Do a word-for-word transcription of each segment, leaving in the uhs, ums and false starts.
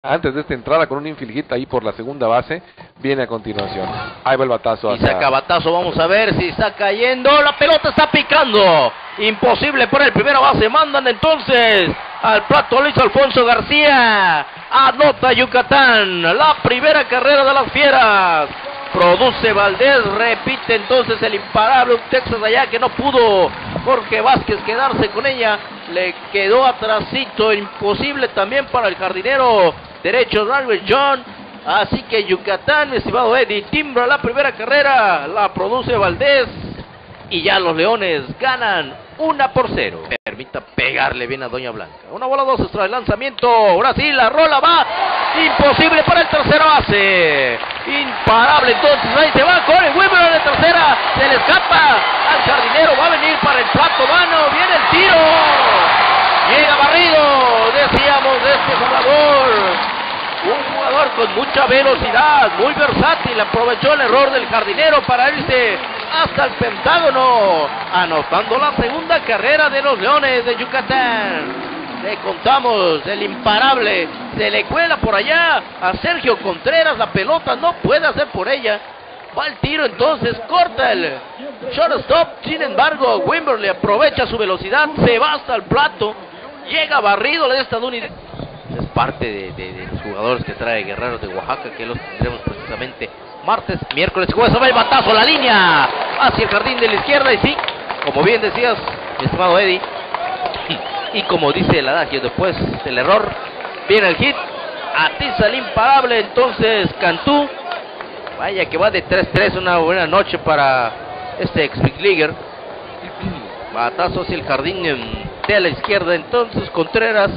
Antes de esta entrada con un infield hit ahí por la segunda base, viene a continuación. Ahí va el batazo. Y saca batazo, vamos a ver si está cayendo. La pelota está picando. Imposible para el primera base. Mandan entonces al plato Luis Alfonso García. Anota Yucatán. La primera carrera de las Fieras. Produce Valdés, repite entonces el imparable, un Texas allá que no pudo Jorge Vázquez quedarse con ella, le quedó atrasito, imposible también para el jardinero derecho Darwin John, así que Yucatán, mi estimado Eddie, timbra la primera carrera, la produce Valdés, y ya los Leones ganan una por cero. Permita pegarle bien a Doña Blanca. Una bola, dos extra el lanzamiento. Ahora sí, la rola va. Imposible para el tercera base. Imparable entonces. Ahí se va Corey Weaver de tercera. Se le escapa al jardinero. Va a venir para el plato mano. Viene el tiro. Llega barrido. Decíamos de este jugador. Un jugador con mucha velocidad, muy versátil, aprovechó el error del jardinero para irse hasta el Pentágono, anotando la segunda carrera de los Leones de Yucatán. Le contamos, el imparable se le cuela por allá a Sergio Contreras, la pelota no puede hacer por ella. Va el tiro entonces, corta el shortstop, sin embargo Wimberley aprovecha su velocidad, se va hasta el plato, llega barrido el estadounidense. Es parte de, de, de los jugadores que trae Guerreros de Oaxaca, que los tendremos precisamente martes, miércoles y jueves. Va el batazo, la línea hacia el jardín de la izquierda, y sí, como bien decías, mi estimado Eddie, y como dice el adagio, después del error viene el hit, atiza el imparable entonces Cantú. Vaya que va de tres tres, una buena noche para este ex Big Leaguer. Batazo hacia el jardín de la izquierda entonces Contreras.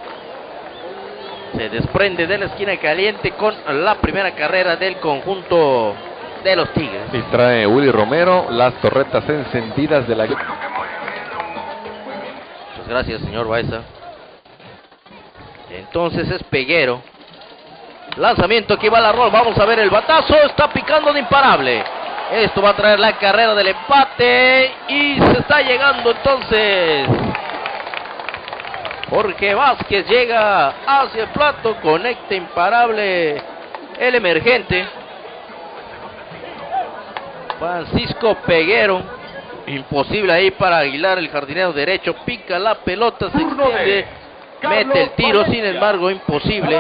Se desprende de la esquina caliente con la primera carrera del conjunto de los Tigres. Y trae Willy Romero las torretas encendidas de la... Muchas gracias, señor Baeza. Entonces es Peguero. Lanzamiento que va a la rol. Vamos a ver el batazo. Está picando de imparable. Esto va a traer la carrera del empate. Y se está llegando entonces... Jorge Vázquez llega hacia el plato, conecta imparable el emergente. Francisco Peguero, imposible ahí para Aguilar, el jardinero derecho, pica la pelota, se extiende, mete el tiro, sin embargo imposible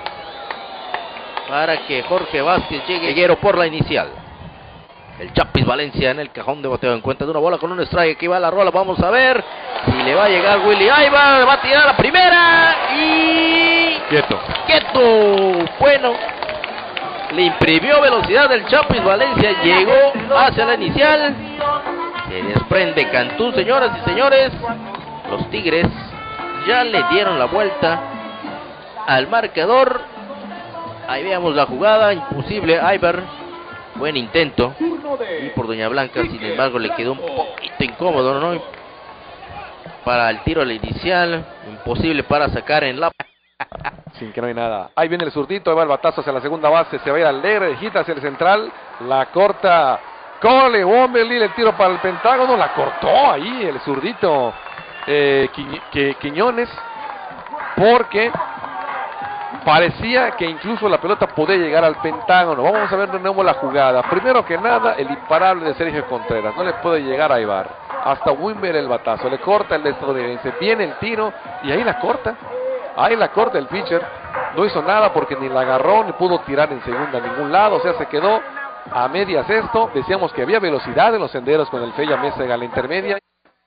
para que Jorge Vázquez llegue. Peguero por la inicial. El Chapis Valencia en el cajón de bateo en cuenta de una bola con un strike. Aquí va la rola, vamos a ver si le va a llegar Willy Aybar. Va a tirar la primera y... Quieto. Quieto. Bueno, le imprimió velocidad el Chapis Valencia. Llegó hacia la inicial. Se desprende Cantú, señoras y señores. Los Tigres ya le dieron la vuelta al marcador. Ahí veamos la jugada. Imposible, Aybar. Buen intento, y por Doña Blanca, sin embargo, le quedó un poquito incómodo, ¿no? Para el tiro al inicial, imposible para sacar en la... Sin que no hay nada. Ahí viene el zurdito, ahí va el batazo hacia la segunda base, se va a ir alegre, hita hacia el central, la corta Cole Womberly, el tiro para el Pentágono, la cortó ahí el zurdito eh, Qui que Quiñones, porque... parecía que incluso la pelota podía llegar al Pentágono. Vamos a ver de nuevo la jugada. Primero que nada, el imparable de Sergio Contreras. No le puede llegar a Aybar. Hasta Wimber el batazo. Le corta el estadounidense. Viene el tiro y ahí la corta. Ahí la corta el pitcher. No hizo nada porque ni la agarró ni pudo tirar en segunda a ningún lado. O sea, se quedó a medias esto. Decíamos que había velocidad en los senderos con el Fella Mesa en la intermedia.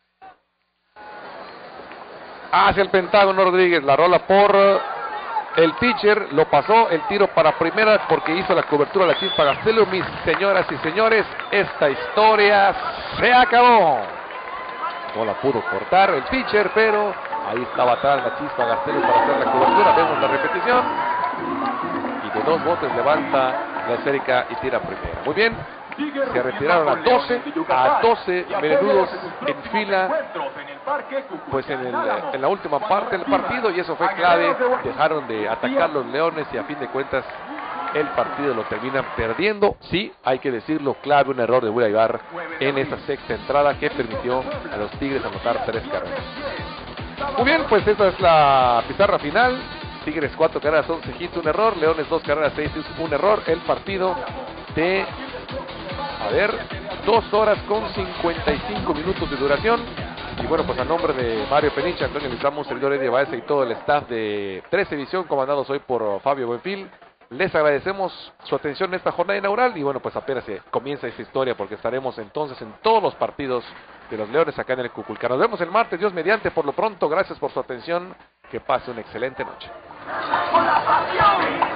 Hacia el Pentágono Rodríguez. La rola por... el pitcher, lo pasó, el tiro para primera porque hizo la cobertura de la Chispa Gastelum. Mis señoras y señores, esta historia se acabó. No la pudo cortar el pitcher, pero ahí estaba atrás la Chispa Gastelum para hacer la cobertura. Vemos la repetición. Y de dos botes levanta la esférica y tira primera. Muy bien. Se retiraron a doce, a doce menudos en fila, pues en, el, en la última parte del partido, y eso fue clave. Dejaron de atacar los Leones y a fin de cuentas el partido lo terminan perdiendo. Sí, hay que decirlo, clave un error de Willy Aybar en esa sexta entrada que permitió a los Tigres anotar tres carreras. Muy bien, pues esta es la pizarra final. Tigres cuatro carreras, once hits, un error. Leones dos carreras, seis hits, un error. El partido de, a ver, dos horas con cincuenta y cinco minutos de duración. Y bueno, pues a nombre de Mario Peniche, Antonio Lizamo, servidor Eddie Baeza y todo el staff de trece Visión, comandados hoy por Fabio Buenfil, les agradecemos su atención en esta jornada inaugural. Y bueno, pues apenas se comienza esta historia, porque estaremos entonces en todos los partidos de los Leones acá en el Cuculcán. Nos vemos el martes, Dios mediante. Por lo pronto, gracias por su atención. Que pase una excelente noche.